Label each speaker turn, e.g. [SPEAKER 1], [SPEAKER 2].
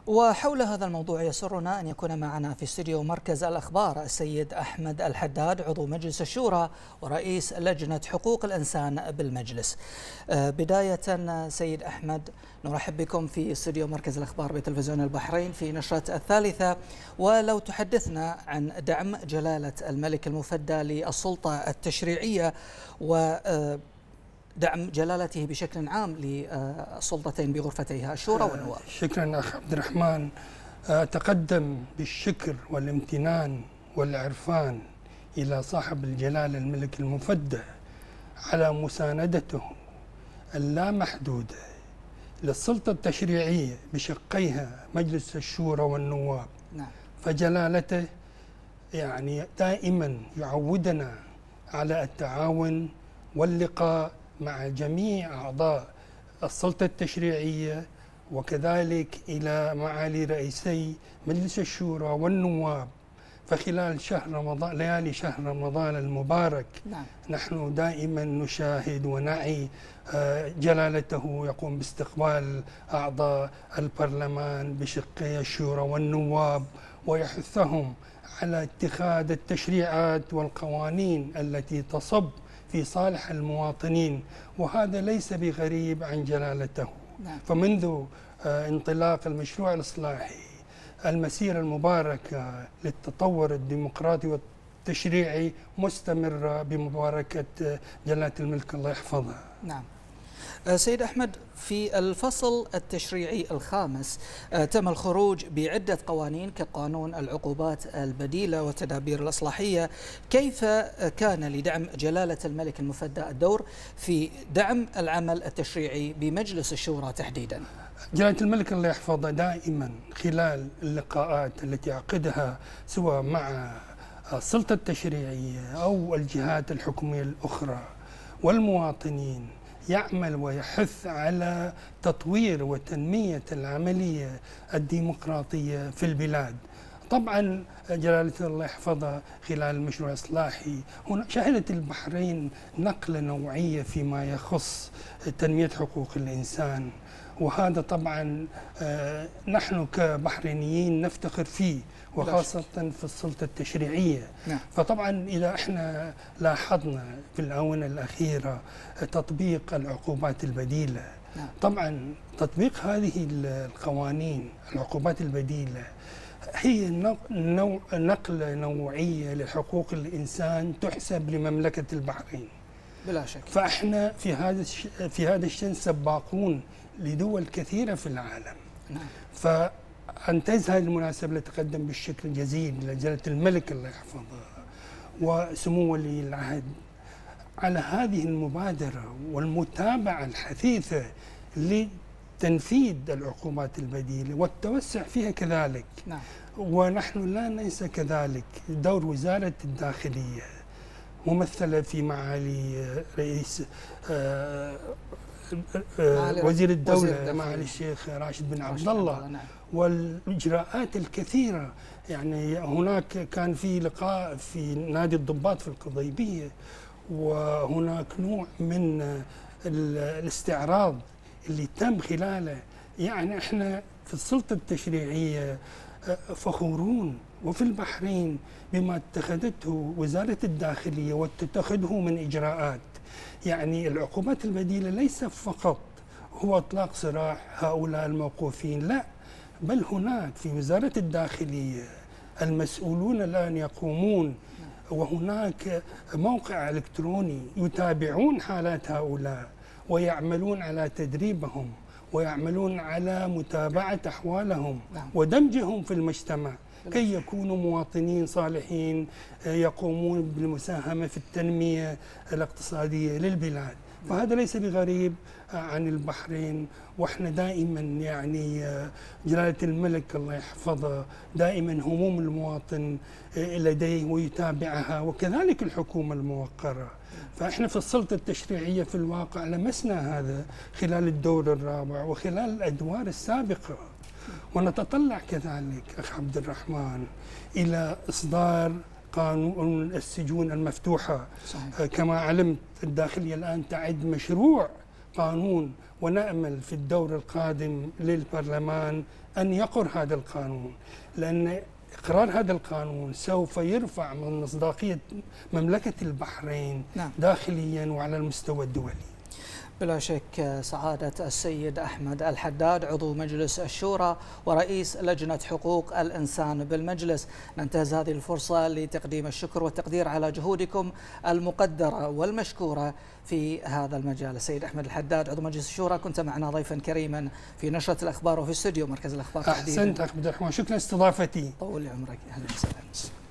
[SPEAKER 1] وحول هذا الموضوع يسرنا أن يكون معنا في استديو مركز الأخبار السيد أحمد الحداد، عضو مجلس الشورى ورئيس لجنة حقوق الإنسان بالمجلس. بداية سيد أحمد، نرحب بكم في استديو مركز الأخبار بتلفزيون البحرين في نشرة الثالثة، ولو تحدثنا عن دعم جلالة الملك المفدى للسلطة التشريعية و دعم جلالته بشكل عام للسلطتين بغرفتيها الشورى والنواب.
[SPEAKER 2] شكرا أخ عبد الرحمن. أتقدم بالشكر والامتنان والعرفان إلى صاحب الجلالة الملك المفدى على مساندته اللامحدودة للسلطة التشريعية بشقيها مجلس الشورى والنواب.
[SPEAKER 1] نعم.
[SPEAKER 2] فجلالته يعني دائما يعودنا على التعاون واللقاء مع جميع أعضاء السلطة التشريعية، وكذلك إلى معالي رئيسي مجلس الشورى والنواب. فخلال شهر رمضان، ليالي شهر رمضان المبارك،
[SPEAKER 1] نعم،
[SPEAKER 2] نحن دائما نشاهد ونعي جلالته يقوم باستقبال أعضاء البرلمان بشقي الشورى والنواب، ويحثهم على اتخاذ التشريعات والقوانين التي تصب في صالح المواطنين، وهذا ليس بغريب عن جلالته.
[SPEAKER 1] نعم.
[SPEAKER 2] فمنذ انطلاق المشروع الإصلاحي، المسيرة المباركة للتطور الديمقراطي والتشريعي مستمرة بمباركة جلالة الملك الله يحفظها.
[SPEAKER 1] نعم. سيد أحمد، في الفصل التشريعي الخامس تم الخروج بعدة قوانين كقانون العقوبات البديلة والتدابير الإصلاحية. كيف كان لدعم جلالة الملك المفدى الدور في دعم العمل التشريعي بمجلس الشورى تحديدا؟
[SPEAKER 2] جلالة الملك الله يحفظه دائما خلال اللقاءات التي يعقدها سواء مع السلطة التشريعية أو الجهات الحكومية الأخرى والمواطنين يعمل ويحث على تطوير وتنمية العملية الديمقراطية في البلاد. طبعا جلالة الله يحفظها خلال المشروع الإصلاحي هنا شهدت البحرين نقلة نوعية فيما يخص تنمية حقوق الإنسان، وهذا طبعا نحن كبحرينيين نفتخر فيه، وخاصة في السلطة التشريعية.
[SPEAKER 1] نعم.
[SPEAKER 2] فطبعا إذا احنا لاحظنا في الآونة الأخيرة تطبيق العقوبات البديلة.
[SPEAKER 1] نعم.
[SPEAKER 2] طبعا تطبيق هذه القوانين العقوبات البديلة هي نقلة نوعية لحقوق الإنسان تحسب لمملكة البحرين
[SPEAKER 1] بلا شك.
[SPEAKER 2] فاحنا في هذا الشأن سباقون لدول كثيرة في العالم.
[SPEAKER 1] نعم.
[SPEAKER 2] فأنتهز هذه المناسبة لتقدم بالشكر الجزيل لجلالة الملك الله يحفظه وسمو ولي العهد على هذه المبادرة والمتابعة الحثيثة لتنفيذ العقوبات البديلة والتوسع فيها كذلك.
[SPEAKER 1] نعم.
[SPEAKER 2] ونحن لا ننسى كذلك دور وزارة الداخلية ممثلة في معالي رئيس وزير الدولة معالي الشيخ راشد بن عبد الله.
[SPEAKER 1] نعم.
[SPEAKER 2] والإجراءات الكثيرة، يعني هناك كان في لقاء في نادي الضباط في القضيبية، وهناك نوع من الاستعراض اللي تم خلاله. يعني احنا في السلطة التشريعية فخورون وفي البحرين بما اتخذته وزارة الداخلية وتتخذه من إجراءات. يعني العقوبات البديلة ليس فقط هو إطلاق سراح هؤلاء الموقوفين، لا، بل هناك في وزارة الداخلية المسؤولون الآن يقومون، وهناك موقع إلكتروني يتابعون حالات هؤلاء ويعملون على تدريبهم ويعملون على متابعة أحوالهم ودمجهم في المجتمع كي يكونوا مواطنين صالحين يقومون بالمساهمة في التنمية الاقتصادية للبلاد. فهذا ليس بغريب عن البحرين، واحنا دائما يعني جلالة الملك الله يحفظه دائما هموم المواطن لديه ويتابعها، وكذلك الحكومة الموقرة. فاحنا في السلطة التشريعية في الواقع لمسنا هذا خلال الدور الرابع وخلال الأدوار السابقة، ونتطلع كذلك أخ عبد الرحمن إلى إصدار قانون السجون المفتوحة. صحيح. كما علمت الداخلية الآن تعد مشروع قانون، ونأمل في الدور القادم للبرلمان أن يقر هذا القانون، لأن إقرار هذا القانون سوف يرفع من مصداقية مملكة البحرين داخليا وعلى المستوى الدولي.
[SPEAKER 1] بلا شك سعادة السيد أحمد الحداد عضو مجلس الشورى ورئيس لجنة حقوق الإنسان بالمجلس، ننتهز هذه الفرصة لتقديم الشكر والتقدير على جهودكم المقدرة والمشكورة في هذا المجال. السيد أحمد الحداد عضو مجلس الشورى، كنت معنا ضيفا كريما في نشرة الأخبار وفي استوديو مركز الأخبار تحديدا.
[SPEAKER 2] أحسنت عبد الرحمن، شكرا لاستضافتي.
[SPEAKER 1] طول عمرك، أهلا وسهلا.